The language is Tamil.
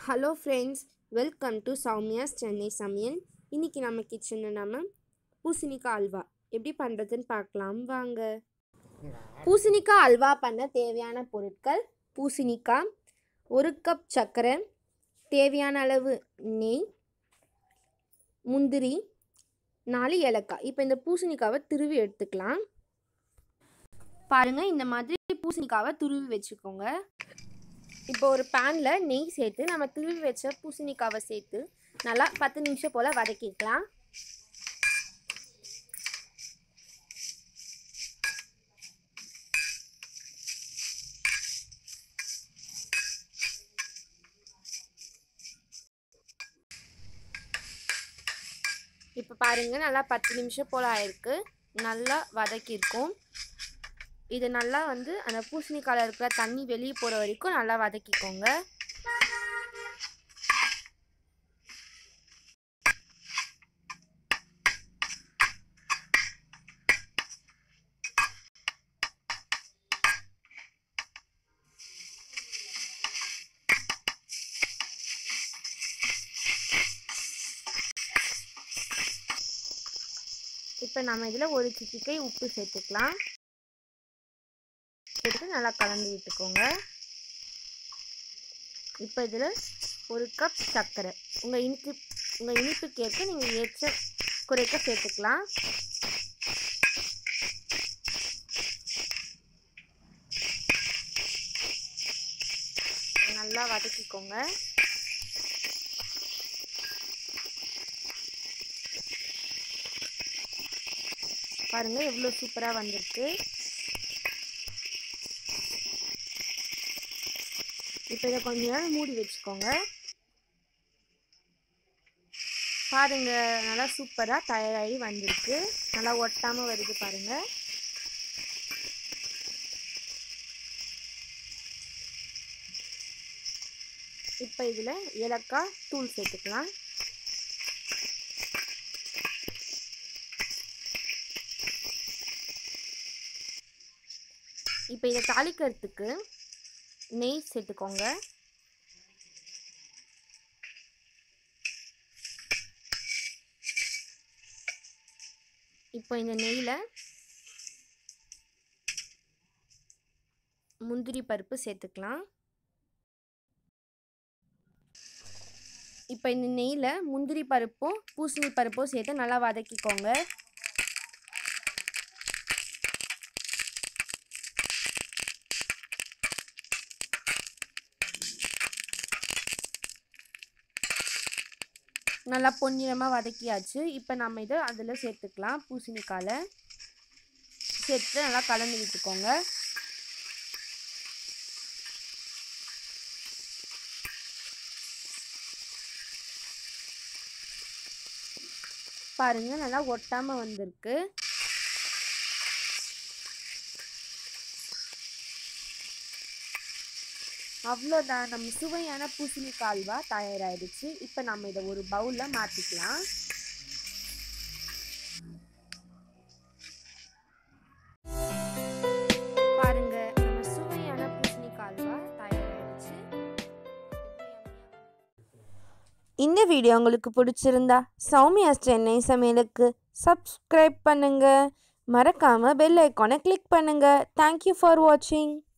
Hello friends, welcome to Soumya's Chennai சமையல். இன்றைக்கி நம்ம கிச்சனில் நம்ம பூசணிக்காய் அல்வா எப்படி பண்ணுறதுன்னு பார்க்கலாம் வாங்க. பூசணிக்காய் அல்வா பண்ண தேவையான பொருட்கள்: பூசணிக்காய், 1 கப் சர்க்கரை, தேவையான அளவு நெய், முந்திரி, 4 ஏலக்காய். இப்போ இந்த பூசணிக்காவை துருவி எடுத்துக்கலாம். பாருங்கள், இந்த மாதிரி பூசணிக்காவை துருவி வச்சுக்கோங்க. இப்போ ஒரு பேனில் நெய் சேர்த்து நம்ம துருவி வச்ச பூசணிக்காவை சேர்த்து நல்லா 10 நிமிஷம் போல் வதக்கிக்கலாம். இப்போ பாருங்கள், நல்லா 10 நிமிஷம் போல் ஆயிருக்கு. நல்லா வதக்கியிருக்கும். இது நல்லா அந்த பூசணிக்காயில் இருக்கிற தண்ணி வெளியே போகிற வரைக்கும் நல்லா வதக்கிக்கோங்க. இப்போ நம்ம இதில் ஒரு சிட்டிகை உப்பு சேர்த்துக்கலாம். சேர்த்து நல்லா கலந்து விட்டுக்கோங்க. இப்போ இதில் 1 கப் சர்க்கரை உங்கள் இனிப்புக்கேற்க நீங்கள் ஏற்ற குறைக்க சேர்த்துக்கலாம். நல்லா வதக்கிக்கோங்க. பாருங்கள், எவ்வளோ சூப்பராக வந்திருக்கு. இப்போ இதை கொஞ்ச நேரம் மூடி வச்சுக்கோங்க. பாருங்கள், நல்லா சூப்பராக தயாராகி வந்திருக்கு. நல்லா ஒட்டாமல் வருது பாருங்கள். இப்போ இதில் ஏலக்காய் தூள் சேர்த்துக்கலாம். இப்போ இதை தாளிக்கிறதுக்கு நெய் சேர்த்துக்கோங்க. இப்போ இந்த நெய்யில் முந்திரி பருப்பு சேர்த்துக்கலாம். இப்போ இந்த நெய்யில் முந்திரி பருப்பும் பூசணி பருப்பும் சேர்த்து நல்லா வதக்கிக்கோங்க. நல்லா பொன்னிறமாக வதக்கியாச்சு. இப்போ நம்ம இதை அதில் சேர்த்துக்கலாம். பூசணிக்காயில் சேர்த்து நல்லா கலந்து விட்டுக்கோங்க. பாருங்கள், நல்லா ஒட்டாமல் வந்திருக்கு. அவ்வளோதான், நம்ம சுவையான பூசணிக்காய் அல்வா தயாராகிடுச்சு. இப்போ நம்ம இதை ஒரு பவுலில் மாற்றிக்கலாம். பாருங்க, நம்ம சுவையான பூசணிக்காய் அல்வா தயாராகிடுச்சு. இந்த வீடியோ உங்களுக்கு பிடிச்சிருந்தா சௌமியாஸ் சென்னை சமையலுக்கு சப்ஸ்கிரைப் பண்ணுங்க. மறக்காம பெல் ஐக்கானை கிளிக் பண்ணுங்க. தேங்க்யூ ஃபார் வாட்சிங்.